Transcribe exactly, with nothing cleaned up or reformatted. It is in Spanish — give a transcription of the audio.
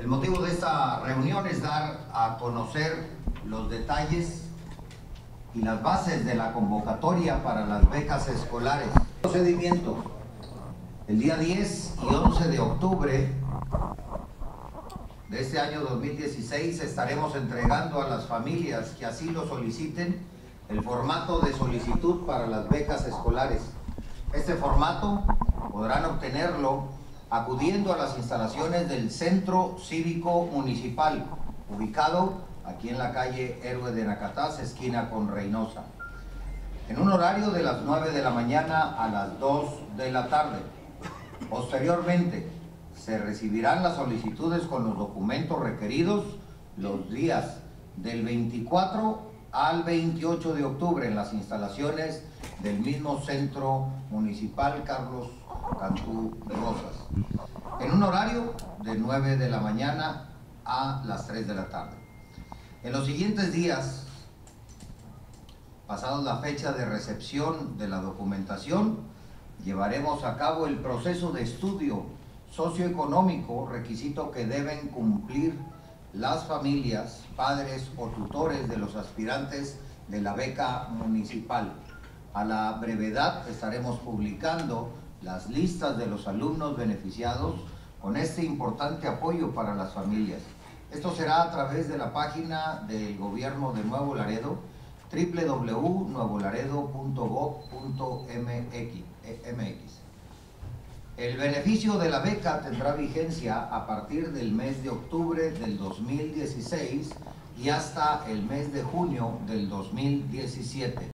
El motivo de esta reunión es dar a conocer los detalles y las bases de la convocatoria para las becas escolares. Procedimiento. El día diez y once de octubre de este año dos mil dieciséis estaremos entregando a las familias que así lo soliciten el formato de solicitud para las becas escolares. Este formato podrán obtenerlo acudiendo a las instalaciones del Centro Cívico Municipal, ubicado aquí en la calle Héroe de Nacatás, esquina con Reynosa, en un horario de las nueve de la mañana a las dos de la tarde. Posteriormente, se recibirán las solicitudes con los documentos requeridos los días del veinticuatro al veintiocho de octubre en las instalaciones del mismo Centro Municipal Carlos Cantú Rosas, en un horario de nueve de la mañana a las tres de la tarde. En los siguientes días, pasados la fecha de recepción de la documentación, llevaremos a cabo el proceso de estudio socioeconómico, requisito que deben cumplir las familias, padres o tutores de los aspirantes de la beca municipal. A la brevedad estaremos publicando las listas de los alumnos beneficiados con este importante apoyo para las familias. Esto será a través de la página del Gobierno de Nuevo Laredo, doble u doble u doble u punto nuevo laredo punto gob punto m x. El beneficio de la beca tendrá vigencia a partir del mes de octubre del dos mil dieciséis y hasta el mes de junio del dos mil diecisiete.